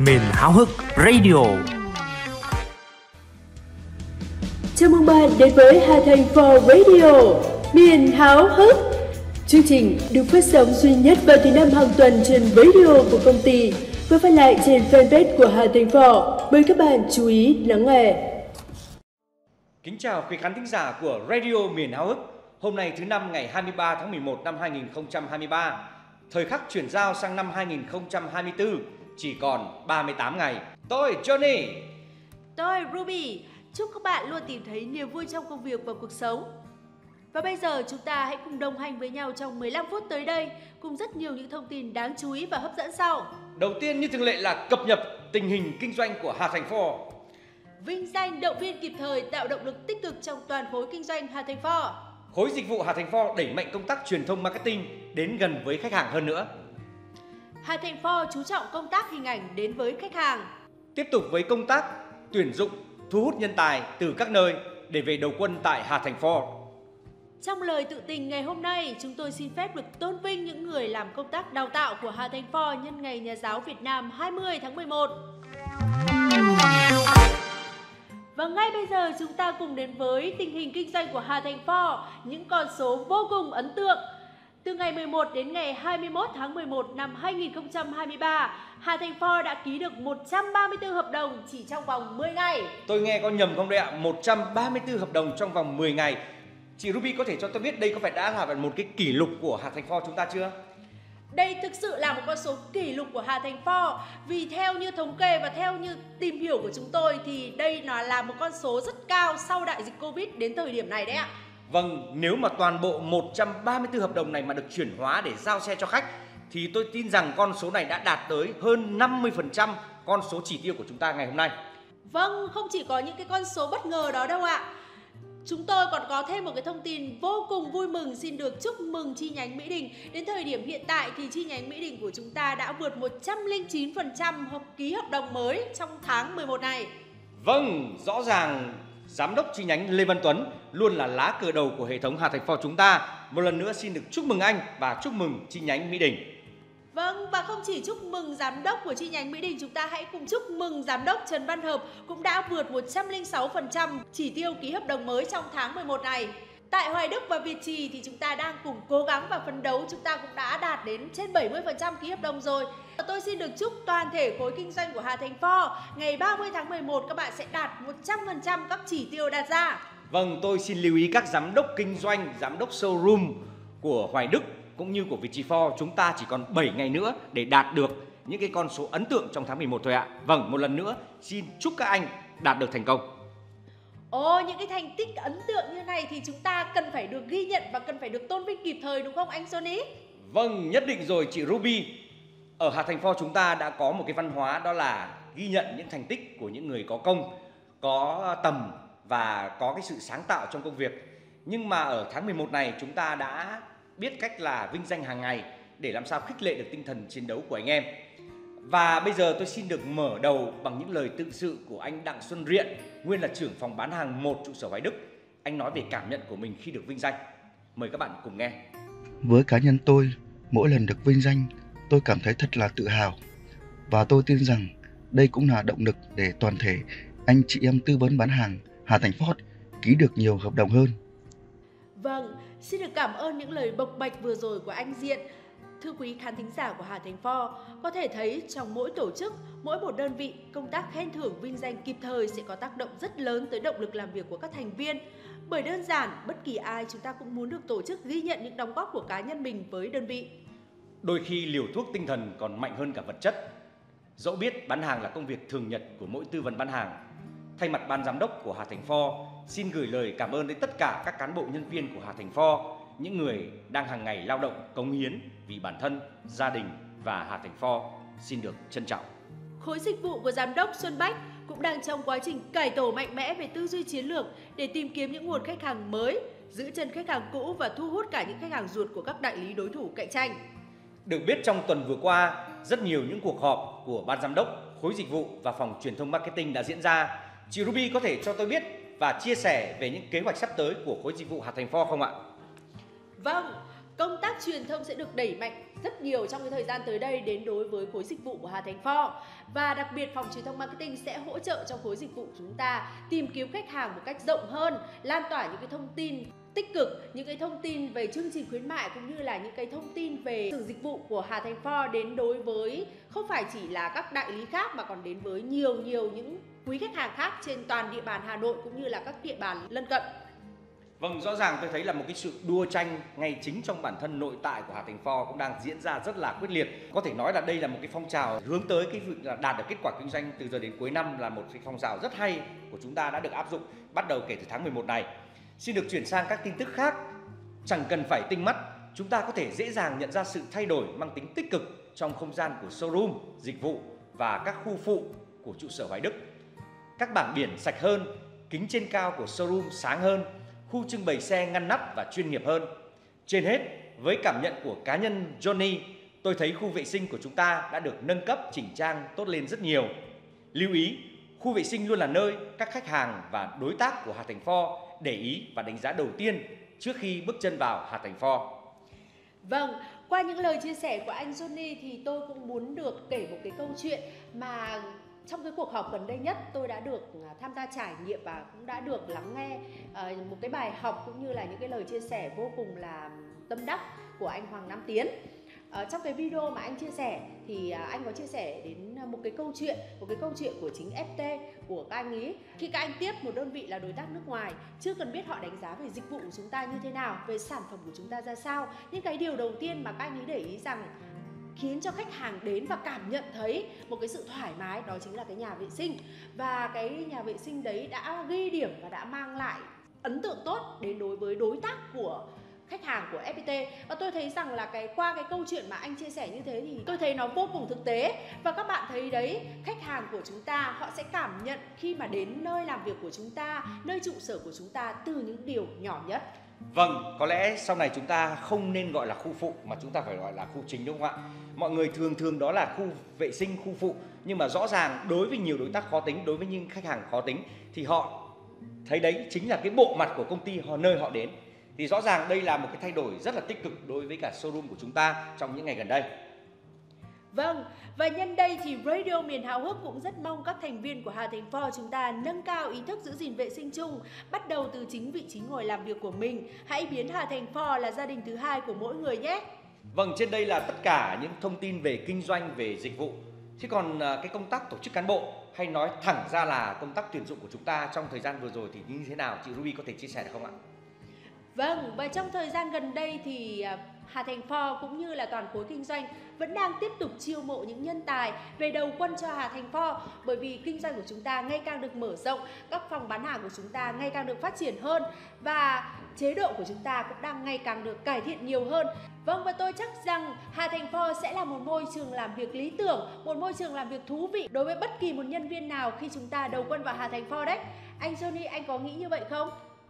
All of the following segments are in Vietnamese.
Miền háo hức Radio. Chào mừng bạn đến với Hà Thành For Radio, miền háo hức. Chương trình được phát sóng duy nhất vào thứ năm hàng tuần trên radio của công ty và phát lại trên fanpage của Hà Thành For. Mời các bạn chú ý lắng nghe. Kính chào quý khán thính giả của Radio miền háo hức. Hôm nay thứ năm ngày 23 tháng 11 năm 2023. Thời khắc chuyển giao sang năm 2024 chỉ còn 38 ngày. Tôi Johnny. Tôi Ruby. Chúc các bạn luôn tìm thấy niềm vui trong công việc và cuộc sống. Và bây giờ chúng ta hãy cùng đồng hành với nhau trong 15 phút tới đây, cùng rất nhiều những thông tin đáng chú ý và hấp dẫn sau. Đầu tiên như thường lệ là cập nhật tình hình kinh doanh của Hà Thành For. Vinh danh động viên kịp thời tạo động lực tích cực trong toàn khối kinh doanh Hà Thành For. Khối dịch vụ Hà Thành For đẩy mạnh công tác truyền thông marketing đến gần với khách hàng hơn nữa. Hà Thành For chú trọng công tác hình ảnh đến với khách hàng. Tiếp tục với công tác tuyển dụng, thu hút nhân tài từ các nơi để về đầu quân tại Hà Thành For. Trong lời tự tình ngày hôm nay, chúng tôi xin phép được tôn vinh những người làm công tác đào tạo của Hà Thành For nhân ngày Nhà giáo Việt Nam 20 tháng 11. Và ngay bây giờ chúng ta cùng đến với tình hình kinh doanh của Hà Thành For, những con số vô cùng ấn tượng. Từ ngày 11 đến ngày 21 tháng 11 năm 2023, Hà Thành For đã ký được 134 hợp đồng chỉ trong vòng 10 ngày. Tôi nghe có nhầm không đấy ạ? 134 hợp đồng trong vòng 10 ngày. Chị Ruby có thể cho tôi biết đây có phải đã là một cái kỷ lục của Hà Thành For chúng ta chưa? Đây thực sự là một con số kỷ lục của Hà Thành For. Vì theo như thống kê và theo như tìm hiểu của chúng tôi thì đây nó là một con số rất cao sau đại dịch Covid đến thời điểm này đấy ạ. Vâng, nếu mà toàn bộ 134 hợp đồng này mà được chuyển hóa để giao xe cho khách thì tôi tin rằng con số này đã đạt tới hơn 50% con số chỉ tiêu của chúng ta ngày hôm nay. Vâng, không chỉ có những cái con số bất ngờ đó đâu ạ. Chúng tôi còn có thêm một cái thông tin vô cùng vui mừng, xin được chúc mừng chi nhánh Mỹ Đình. Đến thời điểm hiện tại thì chi nhánh Mỹ Đình của chúng ta đã vượt 109% ký hợp đồng mới trong tháng 11 này. Vâng, rõ ràng Giám đốc chi nhánh Lê Văn Tuấn luôn là lá cờ đầu của hệ thống Hà Thành For chúng ta. Một lần nữa xin được chúc mừng anh và chúc mừng chi nhánh Mỹ Đình. Vâng, và không chỉ chúc mừng giám đốc của chi nhánh Mỹ Đình, chúng ta hãy cùng chúc mừng giám đốc Trần Văn Hợp cũng đã vượt 106% chỉ tiêu ký hợp đồng mới trong tháng 11 này. Tại Hoài Đức và Việt Trì thì chúng ta đang cùng cố gắng và phấn đấu, chúng ta cũng đã đạt đến trên 70% ký hợp đồng rồi. Tôi xin được chúc toàn thể khối kinh doanh của Hà Thành For ngày 30 tháng 11 các bạn sẽ đạt 100% các chỉ tiêu đặt ra. Vâng, tôi xin lưu ý các giám đốc kinh doanh, giám đốc showroom của Hoài Đức cũng như của Viettree For, chúng ta chỉ còn 7 ngày nữa để đạt được những cái con số ấn tượng trong tháng 11 thôi ạ. Vâng, một lần nữa xin chúc các anh đạt được thành công. Ồ, những cái thành tích ấn tượng như này thì chúng ta cần phải được ghi nhận và cần phải được tôn vinh kịp thời, đúng không anh Johnny? Vâng, nhất định rồi chị Ruby. Ở Hà Thành For chúng ta đã có một cái văn hóa, đó là ghi nhận những thành tích của những người có công, có tầm và có cái sự sáng tạo trong công việc. Nhưng mà ở tháng 11 này chúng ta đã biết cách là vinh danh hàng ngày để làm sao khích lệ được tinh thần chiến đấu của anh em. Và bây giờ tôi xin được mở đầu bằng những lời tự sự của anh Đặng Xuân Riện, nguyên là trưởng phòng bán hàng 1 trụ sở Hoài Đức. Anh nói về cảm nhận của mình khi được vinh danh. Mời các bạn cùng nghe. Với cá nhân tôi, mỗi lần được vinh danh, tôi cảm thấy thật là tự hào. Và tôi tin rằng đây cũng là động lực để toàn thể anh chị em tư vấn bán hàng Hà Thành For ký được nhiều hợp đồng hơn. Vâng, xin được cảm ơn những lời bộc bạch vừa rồi của anh Diện. Thưa quý khán thính giả của Hà Thành For, có thể thấy trong mỗi tổ chức, mỗi một đơn vị, công tác khen thưởng vinh danh kịp thời sẽ có tác động rất lớn tới động lực làm việc của các thành viên. Bởi đơn giản, bất kỳ ai chúng ta cũng muốn được tổ chức ghi nhận những đóng góp của cá nhân mình với đơn vị. Đôi khi liều thuốc tinh thần còn mạnh hơn cả vật chất. Dẫu biết bán hàng là công việc thường nhật của mỗi tư vấn bán hàng, thay mặt ban giám đốc của Hà Thành For, xin gửi lời cảm ơn đến tất cả các cán bộ nhân viên của Hà Thành For, những người đang hàng ngày lao động, cống hiến vì bản thân, gia đình và Hà Thành For. Xin được trân trọng. Khối dịch vụ của giám đốc Xuân Bách cũng đang trong quá trình cải tổ mạnh mẽ về tư duy chiến lược để tìm kiếm những nguồn khách hàng mới, giữ chân khách hàng cũ và thu hút cả những khách hàng ruột của các đại lý đối thủ cạnh tranh. Được biết trong tuần vừa qua, rất nhiều những cuộc họp của ban giám đốc, khối dịch vụ và phòng truyền thông marketing đã diễn ra. Chị Ruby có thể cho tôi biết và chia sẻ về những kế hoạch sắp tới của khối dịch vụ Hà Thành For không ạ? Vâng, Công tác truyền thông sẽ được đẩy mạnh rất nhiều trong cái thời gian tới đây đến đối với khối dịch vụ của Hà Thành Pho. Và đặc biệt phòng truyền thông marketing sẽ hỗ trợ cho khối dịch vụ của chúng ta tìm kiếm khách hàng một cách rộng hơn, lan tỏa những cái thông tin tích cực, những cái thông tin về chương trình khuyến mại cũng như là những cái thông tin về sự dịch vụ của Hà Thành Pho đến đối với không phải chỉ là các đại lý khác mà còn đến với nhiều những quý khách hàng khác trên toàn địa bàn Hà Nội cũng như là các địa bàn lân cận. Vâng, rõ ràng tôi thấy là một cái sự đua tranh ngay chính trong bản thân nội tại của Hà Thành Pho cũng đang diễn ra rất là quyết liệt. Có thể nói là đây là một cái phong trào hướng tới cái việc là đạt được kết quả kinh doanh từ giờ đến cuối năm, là một cái phong trào rất hay của chúng ta đã được áp dụng bắt đầu kể từ tháng 11 này. Xin được chuyển sang các tin tức khác. Chẳng cần phải tinh mắt, chúng ta có thể dễ dàng nhận ra sự thay đổi mang tính tích cực trong không gian của showroom, dịch vụ và các khu phụ của trụ sở Hoài Đức. Các bảng biển sạch hơn, kính trên cao của showroom sáng hơn, khu trưng bày xe ngăn nắp và chuyên nghiệp hơn. Trên hết, với cảm nhận của cá nhân Johnny, tôi thấy khu vệ sinh của chúng ta đã được nâng cấp chỉnh trang tốt lên rất nhiều. Lưu ý, khu vệ sinh luôn là nơi các khách hàng và đối tác của Hà Thành Pho để ý và đánh giá đầu tiên trước khi bước chân vào Hà Thành Pho. Vâng, qua những lời chia sẻ của anh Johnny thì tôi cũng muốn được kể một cái câu chuyện mà trong cái cuộc họp gần đây nhất tôi đã được tham gia trải nghiệm và cũng đã được lắng nghe một cái bài học cũng như là những cái lời chia sẻ vô cùng là tâm đắc của anh Hoàng Nam Tiến. Trong cái video mà anh chia sẻ thì anh có chia sẻ đến một cái câu chuyện của chính FT của các anh ý. Khi các anh tiếp một đơn vị là đối tác nước ngoài, chưa cần biết họ đánh giá về dịch vụ của chúng ta như thế nào, về sản phẩm của chúng ta ra sao, nhưng cái điều đầu tiên mà các anh ý để ý rằng khiến cho khách hàng đến và cảm nhận thấy một cái sự thoải mái, đó chính là cái nhà vệ sinh. Và cái nhà vệ sinh đấy đã ghi điểm và đã mang lại ấn tượng tốt đến đối với đối tác của khách hàng của FPT. Và tôi thấy rằng là qua cái câu chuyện mà anh chia sẻ như thế thì tôi thấy nó vô cùng thực tế. Và các bạn thấy đấy, khách hàng của chúng ta họ sẽ cảm nhận khi mà đến nơi làm việc của chúng ta, nơi trụ sở của chúng ta từ những điều nhỏ nhất. Vâng, có lẽ sau này chúng ta không nên gọi là khu phụ mà chúng ta phải gọi là khu chính, đúng không ạ? Mọi người thường đó là khu vệ sinh, khu phụ. Nhưng mà rõ ràng đối với nhiều đối tác khó tính, đối với những khách hàng khó tính thì họ thấy đấy chính là cái bộ mặt của công ty nơi họ đến. Thì rõ ràng đây là một cái thay đổi rất là tích cực đối với cả showroom của chúng ta trong những ngày gần đây. Vâng, và nhân đây thì Radio Miền Háo Hức cũng rất mong các thành viên của Hà Thành Pho chúng ta nâng cao ý thức giữ gìn vệ sinh chung, bắt đầu từ chính vị trí ngồi làm việc của mình. Hãy biến Hà Thành Pho là gia đình thứ hai của mỗi người nhé. Vâng, trên đây là tất cả những thông tin về kinh doanh, về dịch vụ. Thế còn cái công tác tổ chức cán bộ, hay nói thẳng ra là công tác tuyển dụng của chúng ta trong thời gian vừa rồi thì như thế nào? Chị Ruby có thể chia sẻ được không ạ? Vâng, và trong thời gian gần đây thì Hà Thành Pho cũng như là toàn khối kinh doanh vẫn đang tiếp tục chiêu mộ những nhân tài về đầu quân cho Hà Thành Pho, bởi vì kinh doanh của chúng ta ngày càng được mở rộng, các phòng bán hàng của chúng ta ngày càng được phát triển hơn và chế độ của chúng ta cũng đang ngày càng được cải thiện nhiều hơn. Vâng, và tôi chắc rằng Hà Thành Pho sẽ là một môi trường làm việc lý tưởng, một môi trường làm việc thú vị đối với bất kỳ một nhân viên nào khi chúng ta đầu quân vào Hà Thành Pho đấy. Anh Johnny, anh có nghĩ như vậy không?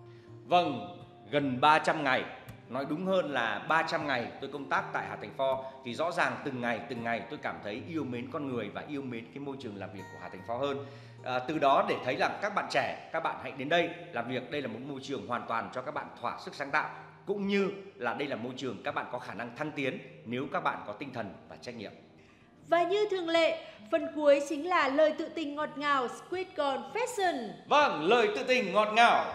Vâng, gần 300 ngày, nói đúng hơn là 300 ngày tôi công tác tại Hà Thành Pho thì rõ ràng từng ngày tôi cảm thấy yêu mến con người và yêu mến cái môi trường làm việc của Hà Thành Pho hơn. Từ đó để thấy là các bạn trẻ, các bạn hãy đến đây làm việc, đây là một môi trường hoàn toàn cho các bạn thỏa sức sáng tạo, cũng như là đây là môi trường các bạn có khả năng thăng tiến nếu các bạn có tinh thần và trách nhiệm. Và như thường lệ, phần cuối chính là lời tự tình ngọt ngào Squid Confession. Vâng, lời tự tình ngọt ngào.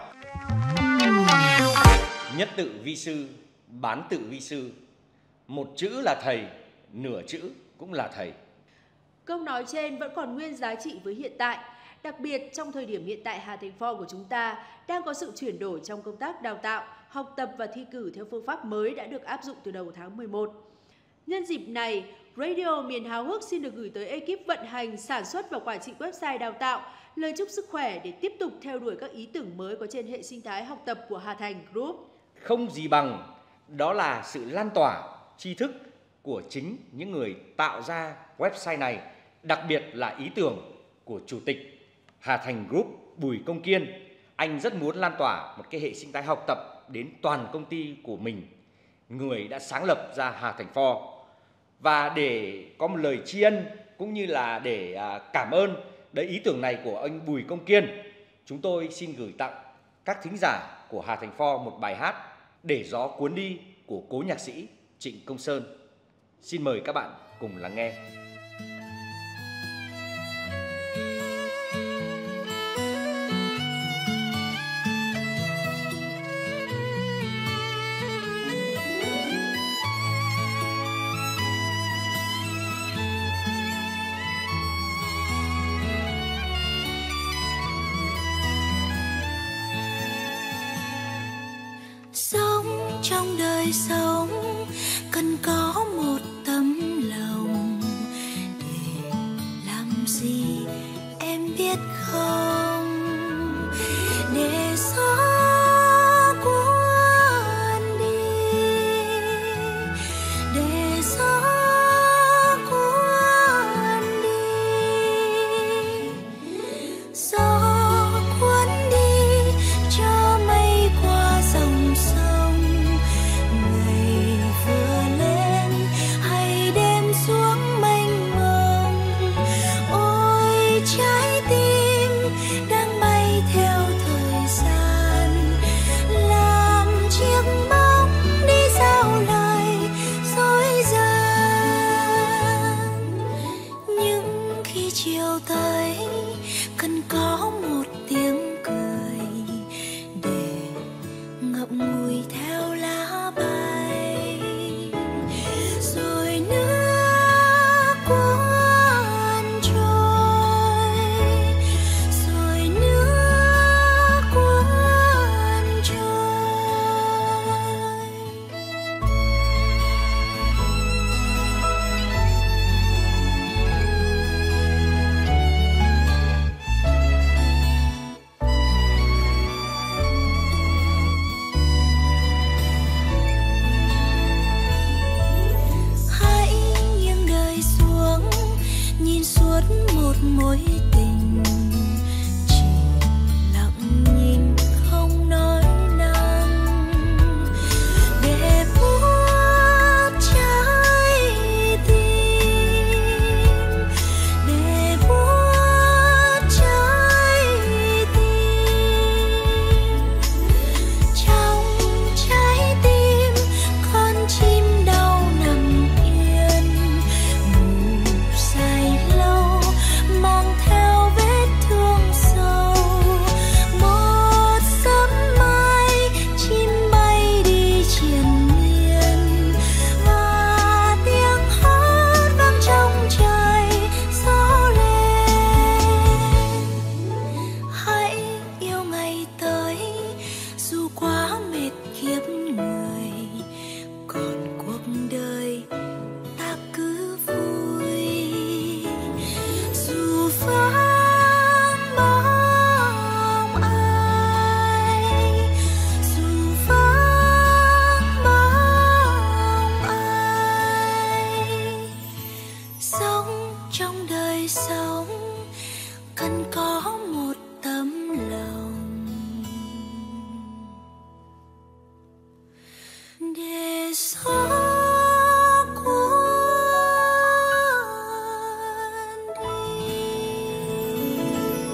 Nhất tự vi sư, bán tự vi sư. Một chữ là thầy, nửa chữ cũng là thầy. Câu nói trên vẫn còn nguyên giá trị với hiện tại. Đặc biệt trong thời điểm hiện tại, Hà Thành Pho của chúng ta đang có sự chuyển đổi trong công tác đào tạo, học tập và thi cử theo phương pháp mới đã được áp dụng từ đầu tháng 11. Nhân dịp này, Radio Miền Háo Hức xin được gửi tới ekip vận hành, sản xuất và quản trị website đào tạo lời chúc sức khỏe để tiếp tục theo đuổi các ý tưởng mới có trên hệ sinh thái học tập của Hà Thành Group. Không gì bằng, đó là sự lan tỏa tri thức của chính những người tạo ra website này, đặc biệt là ý tưởng của Chủ tịch Hà Thành Group Bùi Công Kiên. Anh rất muốn lan tỏa một cái hệ sinh thái học tập đến toàn công ty của mình, người đã sáng lập ra Hà Thành Pho. Và để có một lời tri ân cũng như là để cảm ơn đấy ý tưởng này của anh Bùi Công Kiên, chúng tôi xin gửi tặng các thính giả của Hà Thành Pho một bài hát Để gió cuốn đi của cố nhạc sĩ Trịnh Công Sơn. Xin mời các bạn cùng lắng nghe. Sống trong đời sống cần có một tấm lòng, để làm gì em biết không? Để gió cuốn đi, để gió cuốn đi, gió cuốn đi cho mây qua dòng sông. Ngày vừa lên hay đêm xuống mênh mông, ôi trái tim đang bay theo thời gian, làm chiếc bóng đi giao lời dối gian. Nhưng khi chiều tới cần có một tiếng cười, để ngậm ngùi theo lá bay. Rồi nước cuốn trôi, rồi nước cuốn trôi. Hãy nghiêng đời xuống, nhìn suốt một mối tình, chỉ lặng nhìn không nói năng, để buốt trái tim, để buốt trái tim. Trong trái tim con chim đau nằm yên, ngủ dài lâu mang theo vết thương sâu. Một sớm mai chim bay đi triền miên, và tiếng hót vang trong trời gió lên. Hãy yêu ngày tới dù quá mệt kiếp người, còn cuộc đời ta cứ vui. Dù vắng bóng ai, dù vắng bóng ai, sống trong đời sống cần có một tấm lòng, để gió cuốn đi.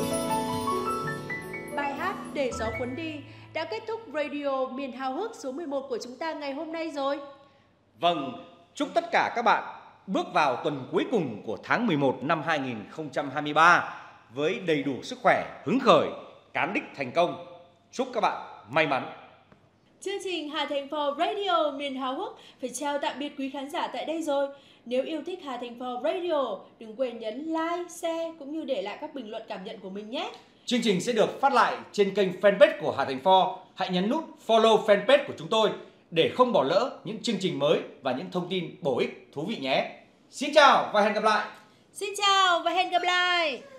Bài hát Để gió cuốn đi đã kết thúc radio miền háo hức số 11 của chúng ta ngày hôm nay rồi. Vâng, chúc tất cả các bạn bước vào tuần cuối cùng của tháng 11 năm 2023 với đầy đủ sức khỏe, hứng khởi, cán đích thành công. Chúc các bạn may mắn. Chương trình Hà Thành Phò Radio miền háo hức phải chào tạm biệt quý khán giả tại đây rồi. Nếu yêu thích Hà Thành Phò Radio, đừng quên nhấn like, share cũng như để lại các bình luận cảm nhận của mình nhé. Chương trình sẽ được phát lại trên kênh fanpage của Hà Thành Phò. Hãy nhấn nút follow fanpage của chúng tôi để không bỏ lỡ những chương trình mới và những thông tin bổ ích, thú vị nhé. Xin chào và hẹn gặp lại. Xin chào và hẹn gặp lại.